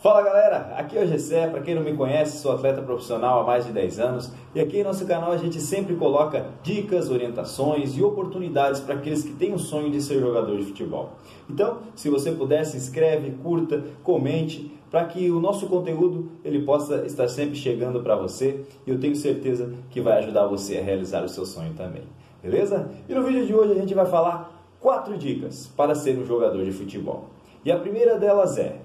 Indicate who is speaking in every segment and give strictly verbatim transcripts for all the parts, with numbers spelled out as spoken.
Speaker 1: Fala galera, aqui é o Gessé. Para quem não me conhece, sou atleta profissional há mais de dez anos e aqui em nosso canal a gente sempre coloca dicas, orientações e oportunidades para aqueles que têm o sonho de ser jogador de futebol. Então, se você puder, se inscreve, curta, comente, para que o nosso conteúdo ele possa estar sempre chegando para você e eu tenho certeza que vai ajudar você a realizar o seu sonho também. Beleza? E no vídeo de hoje a gente vai falar quatro dicas para ser um jogador de futebol. E a primeira delas é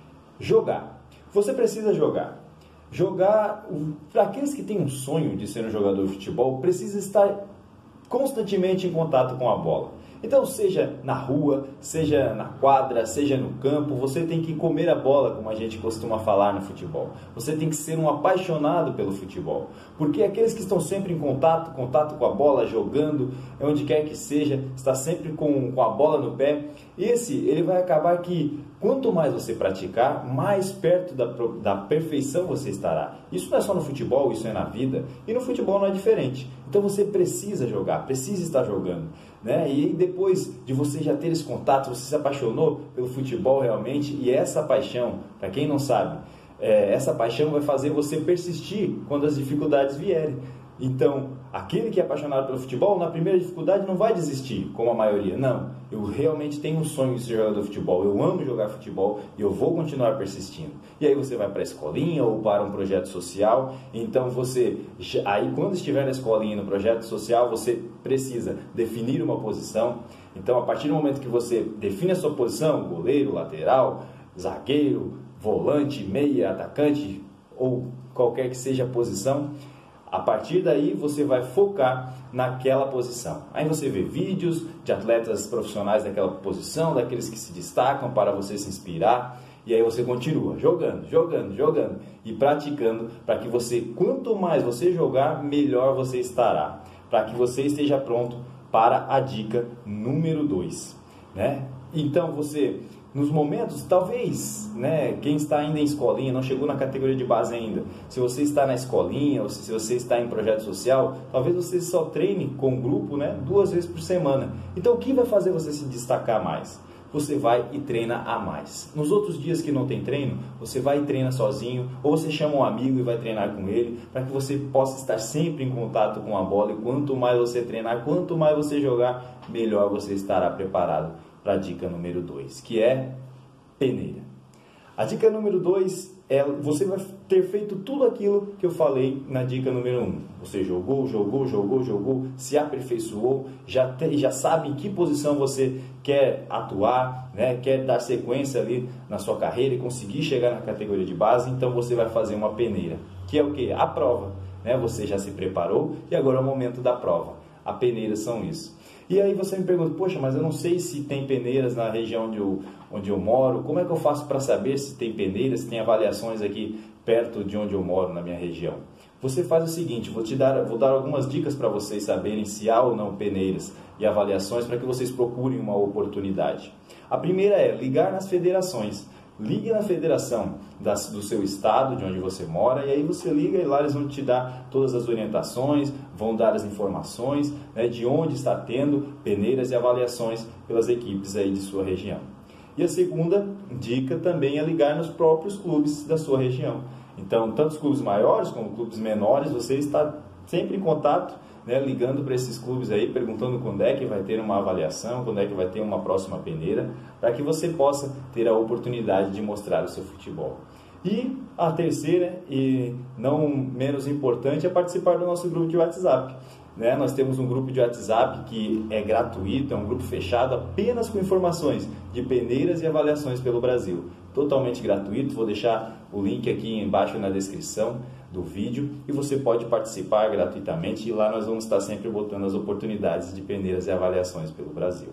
Speaker 1: jogar. Você precisa jogar. Jogar, para aqueles que têm um sonho de ser um jogador de futebol, precisa estar constantemente em contato com a bola. Então, seja na rua, seja na quadra, seja no campo, você tem que comer a bola, como a gente costuma falar no futebol. Você tem que ser um apaixonado pelo futebol. Porque aqueles que estão sempre em contato, contato com a bola, jogando, onde quer que seja, está sempre com, com a bola no pé, esse, ele vai acabar que, quanto mais você praticar, mais perto da, da perfeição você estará. Isso não é só no futebol, isso é na vida. E no futebol não é diferente. Então você precisa jogar, precisa estar jogando, né? E depois de você já ter esse contato, você se apaixonou pelo futebol realmente, e essa paixão, para quem não sabe, é, essa paixão vai fazer você persistir quando as dificuldades vierem. Então, aquele que é apaixonado pelo futebol, na primeira dificuldade não vai desistir, como a maioria. Não, eu realmente tenho um sonho de ser jogador de futebol, eu amo jogar futebol e eu vou continuar persistindo. E aí você vai para a escolinha ou para um projeto social. Então você, aí quando estiver na escolinha, no projeto social, você precisa definir uma posição. Então, a partir do momento que você define a sua posição, goleiro, lateral, zagueiro, volante, meia, atacante ou qualquer que seja a posição, a partir daí você vai focar naquela posição. Aí você vê vídeos de atletas profissionais daquela posição, daqueles que se destacam para você se inspirar. E aí você continua jogando, jogando, jogando e praticando para que você, quanto mais você jogar, melhor você estará. Para que você esteja pronto para a dica número dois, né? Então você, nos momentos, talvez, né, quem está ainda em escolinha, não chegou na categoria de base ainda, se você está na escolinha ou se você está em projeto social, talvez você só treine com um grupo, né, duas vezes por semana. Então o que vai fazer você se destacar mais? Você vai e treina a mais. Nos outros dias que não tem treino, você vai e treina sozinho, ou você chama um amigo e vai treinar com ele, para que você possa estar sempre em contato com a bola, e quanto mais você treinar, quanto mais você jogar, melhor você estará preparado para a dica número dois, que é peneira. A dica número dois é, você vai ter feito tudo aquilo que eu falei na dica número um. Você jogou, jogou, jogou, jogou, se aperfeiçoou, já, te, já sabe em que posição você quer atuar, né? Quer dar sequência ali na sua carreira e conseguir chegar na categoria de base, então você vai fazer uma peneira, que é o que? A prova, né? Você já se preparou e agora é o momento da prova. A peneira são isso. E aí você me pergunta, poxa, mas eu não sei se tem peneiras na região onde eu, onde eu moro, como é que eu faço para saber se tem peneiras, se tem avaliações aqui perto de onde eu moro, na minha região? Você faz o seguinte, vou te dar, vou dar algumas dicas para vocês saberem se há ou não peneiras e avaliações para que vocês procurem uma oportunidade. A primeira é ligar nas federações. Ligue na federação das, do seu estado, de onde você mora, e aí você liga e lá eles vão te dar todas as orientações, vão dar as informações, né, de onde está tendo peneiras e avaliações pelas equipes aí de sua região. E a segunda dica também é ligar nos próprios clubes da sua região. Então, tanto os clubes maiores como clubes menores, você está sempre em contato, né, ligando para esses clubes aí, perguntando quando é que vai ter uma avaliação, quando é que vai ter uma próxima peneira, para que você possa ter a oportunidade de mostrar o seu futebol. E a terceira, e não menos importante, é participar do nosso grupo de WhatsApp. Né? Nós temos um grupo de WhatsApp que é gratuito, é um grupo fechado apenas com informações de peneiras e avaliações pelo Brasil. Totalmente gratuito, vou deixar o link aqui embaixo na descrição do vídeo e você pode participar gratuitamente e lá nós vamos estar sempre botando as oportunidades de peneiras e avaliações pelo Brasil.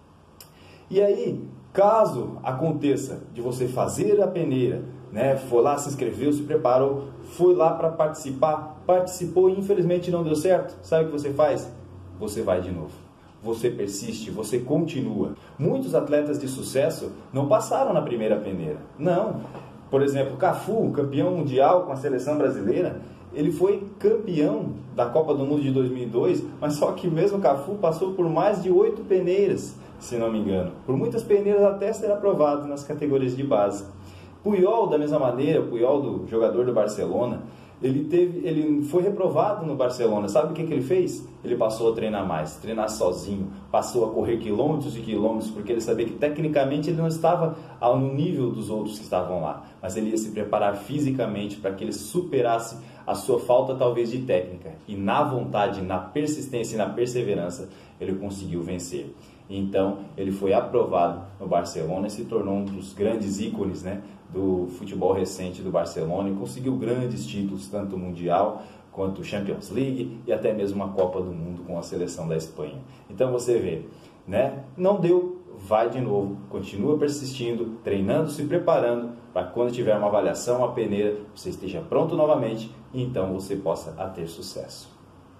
Speaker 1: E aí, caso aconteça de você fazer a peneira, né, foi lá, se inscreveu, se preparou, foi lá para participar, participou e infelizmente não deu certo, sabe o que você faz? Você vai de novo. Você persiste, você continua. Muitos atletas de sucesso não passaram na primeira peneira. Não. Por exemplo, Cafu, campeão mundial com a seleção brasileira, ele foi campeão da Copa do Mundo de dois mil e dois, mas só que mesmo Cafu passou por mais de oito peneiras, se não me engano. Por muitas peneiras até ser aprovado nas categorias de base. Puyol, da mesma maneira, o Puyol, do jogador do Barcelona, ele, teve, ele foi reprovado no Barcelona. Sabe o que, que ele fez? Ele passou a treinar mais, treinar sozinho, passou a correr quilômetros e quilômetros, porque ele sabia que tecnicamente ele não estava ao nível dos outros que estavam lá, mas ele ia se preparar fisicamente para que ele superasse a sua falta talvez de técnica, e na vontade, na persistência e na perseverança ele conseguiu vencer. Então ele foi aprovado no Barcelona e se tornou um dos grandes ícones, né, do futebol recente do Barcelona, e conseguiu grandes títulos, tanto mundial quanto Champions League e até mesmo uma Copa do Mundo com a seleção da Espanha. Então você vê, né, não deu, vai de novo, continua persistindo, treinando, se preparando para quando tiver uma avaliação, uma peneira, você esteja pronto novamente e então você possa ter sucesso.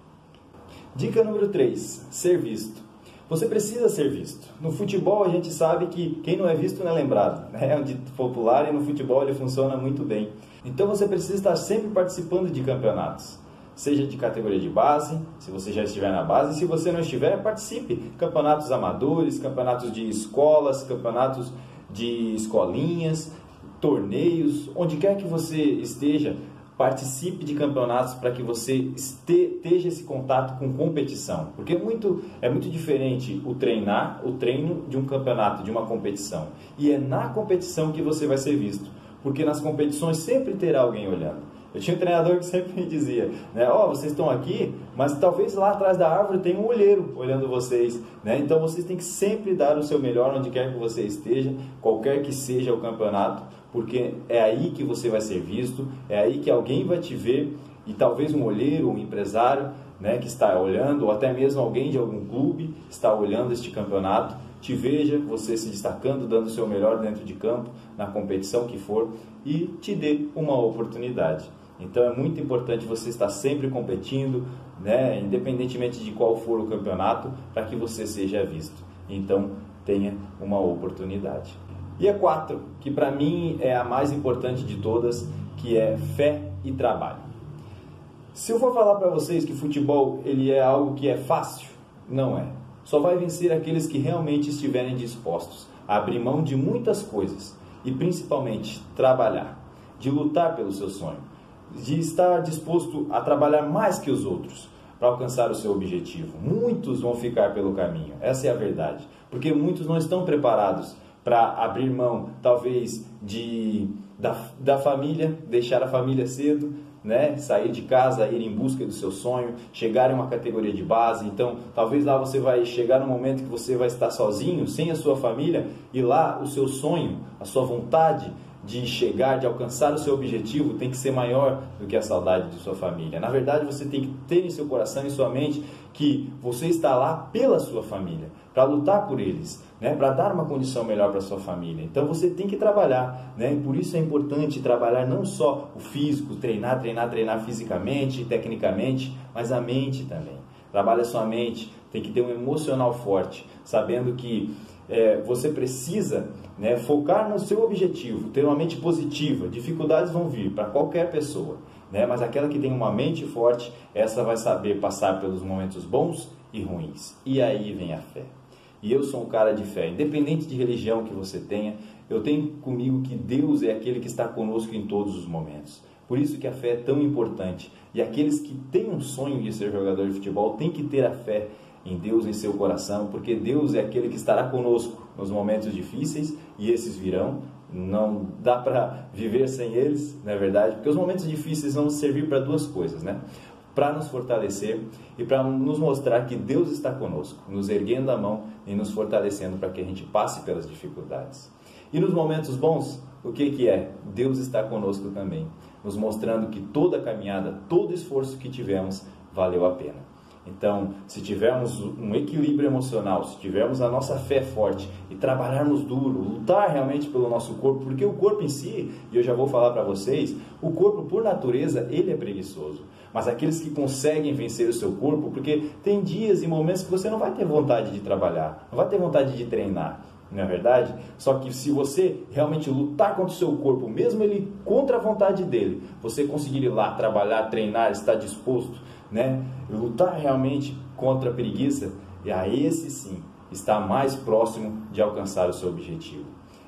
Speaker 1: Dica número três, ser visto. Você precisa ser visto. No futebol a gente sabe que quem não é visto não é lembrado, né? É um dito popular e no futebol ele funciona muito bem. Então você precisa estar sempre participando de campeonatos, seja de categoria de base, se você já estiver na base, e se você não estiver, participe. Campeonatos amadores, campeonatos de escolas, campeonatos de escolinhas, torneios, onde quer que você esteja, participe de campeonatos para que você esteja esse contato com competição. Porque é muito, é muito diferente o treinar, o treino de um campeonato, de uma competição. E é na competição que você vai ser visto. Porque nas competições sempre terá alguém olhando. Eu tinha um treinador que sempre me dizia, né, ó, oh, vocês estão aqui, mas talvez lá atrás da árvore tenha um olheiro olhando vocês, né? Então vocês têm que sempre dar o seu melhor onde quer que você esteja, qualquer que seja o campeonato, porque é aí que você vai ser visto, é aí que alguém vai te ver, e talvez um olheiro, um empresário, né, que está olhando, ou até mesmo alguém de algum clube está olhando este campeonato, te veja você se destacando, dando o seu melhor dentro de campo, na competição que for, e te dê uma oportunidade. Então é muito importante você estar sempre competindo, né, independentemente de qual for o campeonato, para que você seja visto. Então tenha uma oportunidade. E a quatro, que para mim é a mais importante de todas, que é fé e trabalho. Se eu for falar para vocês que futebol ele é algo que é fácil, não é. Só vai vencer aqueles que realmente estiverem dispostos a abrir mão de muitas coisas e principalmente trabalhar, de lutar pelo seu sonho, de estar disposto a trabalhar mais que os outros para alcançar o seu objetivo. Muitos vão ficar pelo caminho, essa é a verdade, porque muitos não estão preparados para abrir mão, talvez, de, da, da família, deixar a família cedo, né? Sair de casa, ir em busca do seu sonho, chegar em uma categoria de base. Então, talvez lá você vai chegar num momento que você vai estar sozinho, sem a sua família, e lá o seu sonho, a sua vontade de chegar, de alcançar o seu objetivo tem que ser maior do que a saudade de sua família. Na verdade, você tem que ter em seu coração e em sua mente que você está lá pela sua família, para lutar por eles, né? Para dar uma condição melhor para sua família. Então você tem que trabalhar, né? E por isso é importante trabalhar não só o físico, treinar, treinar, treinar fisicamente, tecnicamente, mas a mente também. Trabalha a sua mente, tem que ter um emocional forte, sabendo que é, você precisa, né, focar no seu objetivo, ter uma mente positiva. Dificuldades vão vir para qualquer pessoa, né, mas aquela que tem uma mente forte, essa vai saber passar pelos momentos bons e ruins. E aí vem a fé. E eu sou um cara de fé, independente de religião que você tenha, eu tenho comigo que Deus é aquele que está conosco em todos os momentos. Por isso que a fé é tão importante. E aqueles que têm um sonho de ser jogador de futebol têm que ter a fé em Deus em seu coração, porque Deus é aquele que estará conosco nos momentos difíceis, e esses virão. Não dá para viver sem eles, não é verdade? Porque os momentos difíceis vão servir para duas coisas, né? Para nos fortalecer e para nos mostrar que Deus está conosco, nos erguendo a mão e nos fortalecendo para que a gente passe pelas dificuldades. E nos momentos bons, o que que é? Deus está conosco também, nos mostrando que toda a caminhada, todo esforço que tivemos, valeu a pena. Então, se tivermos um equilíbrio emocional, se tivermos a nossa fé forte e trabalharmos duro, lutar realmente pelo nosso corpo, porque o corpo em si, e eu já vou falar para vocês, o corpo por natureza, ele é preguiçoso. Mas aqueles que conseguem vencer o seu corpo, porque tem dias e momentos que você não vai ter vontade de trabalhar, não vai ter vontade de treinar, não é verdade? Só que se você realmente lutar contra o seu corpo, mesmo ele contra a vontade dele, você conseguir ir lá trabalhar, treinar, estar disposto, né? Lutar realmente contra a preguiça, e a esse sim está mais próximo de alcançar o seu objetivo.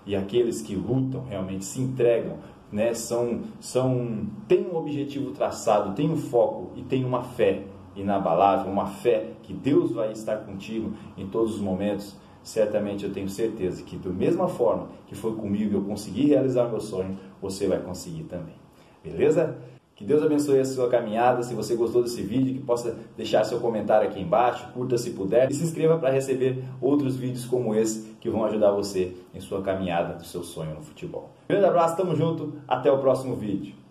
Speaker 1: e aqueles que lutam, realmente se entregam, né, são, são, têm um objetivo traçado, têm um foco e têm uma fé inabalável, uma fé que Deus vai estar contigo em todos os momentos, certamente eu tenho certeza que da mesma forma que foi comigo eu consegui realizar meu sonho, você vai conseguir também. Beleza? Que Deus abençoe a sua caminhada. Se você gostou desse vídeo, que possa deixar seu comentário aqui embaixo, curta se puder e se inscreva para receber outros vídeos como esse que vão ajudar você em sua caminhada do seu sonho no futebol. Grande abraço, tamo junto, até o próximo vídeo.